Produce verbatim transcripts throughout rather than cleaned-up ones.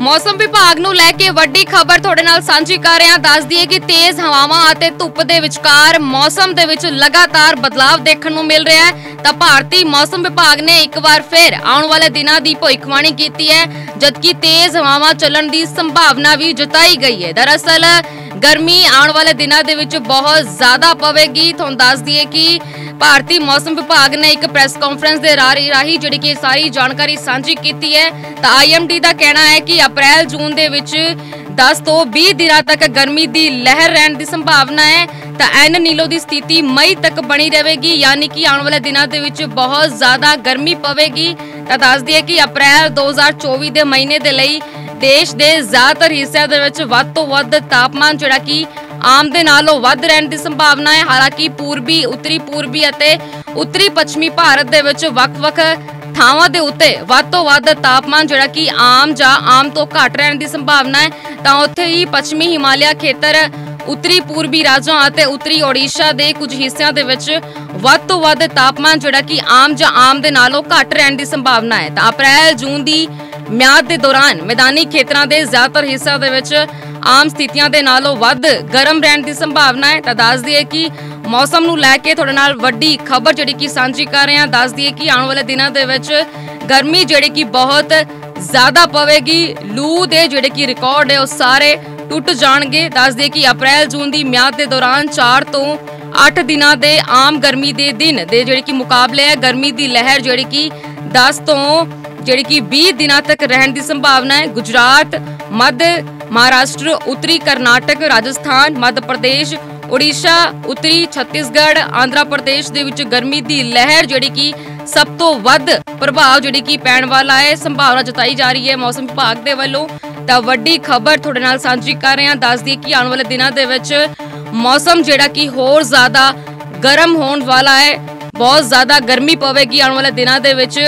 मौसम विभाग नूं लैके वड्डी खबर तुहाडे नाल सांझी कर रहे हां। दस दईए कि तेज हवावां अते धुप दे विचकार मौसम दे विच लगातार बदलाव देखण नूं मिल रहा है। तां भारती मौसम विभाग ने एक बार फिर आउण वाले दिनां दी भविष्यवाणी कीती है, जबकि तेज हवावां चलण दी संभावना भी जताई गई है। दरअसल गर्मी आने वाले दिनों के विच बहुत ज्यादा पवेगी। तुहानूं दस दईए कि भारतीय मौसम विभाग ने एक प्रैस कॉन्फ्रेंस के राही राही जिहड़ी कि सारी जानकारी सांझी की है। तो आई एम डी का कहना है कि अप्रैल जून के विच दस तो बीस दिनों तक गर्मी की लहर रहने की संभावना है। तो एन नीलो की स्थिति मई तक बनी रहेगी, यानी कि आने वाले दिनों के विच बहुत ज्यादा गर्मी पवेगी। तो दस दिए कि अप्रैल दो हज़ार चौबीस के महीने के लिए देश के ज्यादातर हिस्सों के विच वध तो वध तापमान जिहड़ा कि आम दे नालों वध रहने की संभावना है। हालांकि पूर्वी उत्तरी पूर्वी अते उत्तरी पश्चिमी भारत दे विच वख-वख थावां दे उत्ते वध तो वध तापमान जिहड़ा कि आम जां आम तो घट रहने की संभावना है। तां उत्थे ही पश्चिमी हिमालय खेतर उत्तरी पूर्वी राज्यों अते उत्तरी ओडिशा के कुछ हिस्सों के विच वध तो वध तापमान जिहड़ा कि आम जां आम दे नालों घट रहने की संभावना है। तां अप्रैल जून की म्याद के दौरान मैदानी खेतरां दे ज्यादातर हिस्सों के विच आम स्थितियां दे नालों वध गरम रहने की संभावना है। तो दस दिए कि मौसम नूं लैके तुहाडे नाल वड्डी खबर जिहड़ी कि सांझी कर रहे हैं। दस दिए कि आने वाले दिनों के विच गर्मी जिहड़ी कि बहुत ज्यादा पवेगी। लू दे जिहड़े कि रिकॉर्ड है वो सारे टुट जाणगे। दस दिए कि अप्रैल जून की म्याद के दौरान चार तो अठ दिनों के आम गर्मी के दिन दे जिहड़े कि मुकाबले है गर्मी की लहर जिहड़ी कि दस तो जिहड़ी कि बीस दिनों तक रहने की संभावना है। गुजरात, मध्य महाराष्ट्र, उत्तरी कर्नाटक, राजस्थान, मध्य प्रदेश, ओडिशा, उत्तरी छत्तीसगढ़, आंध्र प्रदेश दे विच गर्मी की लहर जिहड़ी कि सब तो वध प्रभाव जिहड़ी कि पैण वाला है, संभावना जताई जा रही है मौसम विभाग दे वल्लों। तां वड्डी खबर तुहाडे नाल सांझी कर रहे हैं। दस दी कि आने वाले दिनों दे विच मौसम जिहड़ा कि होर ज्यादा गर्म होने वाला है, बहुत ज्यादा गर्मी पवेगी आने वाले दिनों दे विच।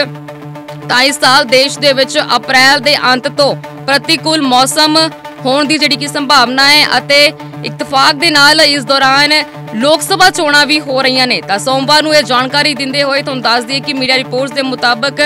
तां इस साल देश दे विच अप्रैल दे अंत तो प्रतिकूल मौसम होने की जिहड़ी कि संभावना है अते इत्तफाक दे नाल इस दौरान लोक सभा चोणां भी हो रही ने। तां सोमवार नूं यह जानकारी दिंदे होए तुहानूं दस दईए कि मीडिया रिपोर्ट्स के मुताबिक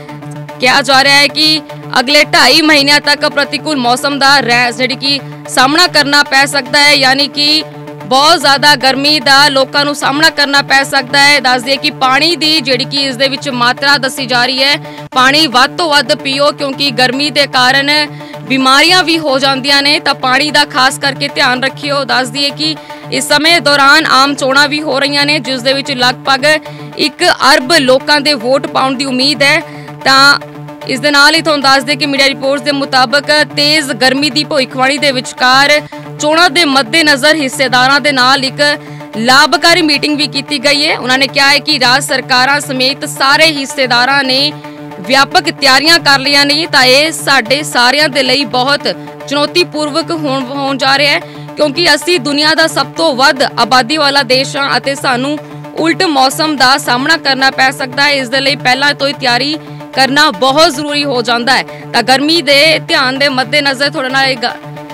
कहा जा रहा है कि अगले ढाई महीनों तक प्रतिकूल मौसम का जिहड़ी कि सामना करना पै सकता है, यानी कि बहुत ज्यादा गर्मी का लोगों को सामना करना पै सकता है। दस दिए कि पानी की जिहड़ी कि इस दे विच मात्रा दसी जा रही है, पानी वध तो वध पीओ क्योंकि गर्मी के कारण बीमारियां भी हो जांदियां ने। तां पानी का खास करके ध्यान रखियो। दस दिए कि इस समय दौरान आम चोणां भी हो रही ने, जिस दे विच लगभग एक अरब लोगों के वोट पाउण की उम्मीद है। तां इस दे नाल ही तुहानूं दस दे कि मीडिया रिपोर्ट्स के मुताबिक तेज गर्मी की भविष्यवाणी के विचकार चोणां के मद्देनजर हिस्सेदारां दे नाल एक लाभकारी मीटिंग भी की गई है। उन्होंने कहा है कि राज्य सरकारां समेत सारे हिस्सेदारां ने व्यापक तैयारियां कर लिया ने। तां इह साडे सारिਆਂ ਦੇ ਲਈ बहुत चुनौतीपूर्वक होण जा रहा है, क्योंकि असीं दुनिया का सब तो वध आबादी वाला देश हां अते सानूं उल्ट मौसम का सामना करना पै सकता है। इस दे लई पहलां तो ही तैयारी करना बहुत जरूरी हो जाता है। तां गर्मी के ध्यान के मद्देनजर थोड़े नाल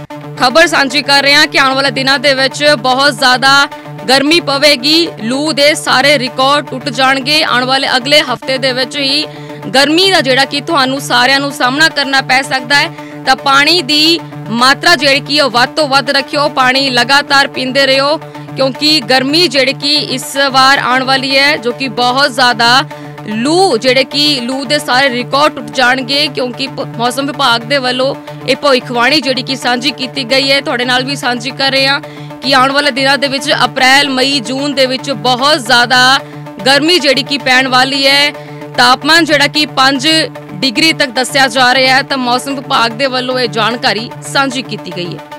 खबर सांझी कर रहे हैं कि आने वाले दिनों के विच बहुत ज्यादा गर्मी पवेगी। लू दे सारे रिकॉर्ड टुट जाणगे। आने वाले अगले हफ्ते दे विच ही गर्मी का जिहड़ा कि तुहानूं सारिਆਂ ਨੂੰ सामना करना पै सकता है। तां पानी की मात्रा जिहड़ी कि वध तो वध रखियो, पानी लगातार पींदे रहियो, क्योंकि गर्मी जिहड़ी कि इस बार आने वाली है जो कि बहुत ज्यादा लू जिहड़े कि लू दे सारे रिकॉर्ड टुट जाणगे, क्योंकि मौसम विभाग दे वल्लों ये भविष्यवाणी जिहड़ी कि सांझी की गई है। तुहाडे नाल भी सांझी कर रहे हैं कि आने वाले दिनों के विच अप्रैल मई जून दे विच बहुत ज्यादा गर्मी जिहड़ी कि पैण वाली है। तापमान जिहड़ा कि पांच डिग्री तक दस्सिया जा रहा है। तो मौसम विभाग दे वल्लों ये जानकारी सांझी की गई है।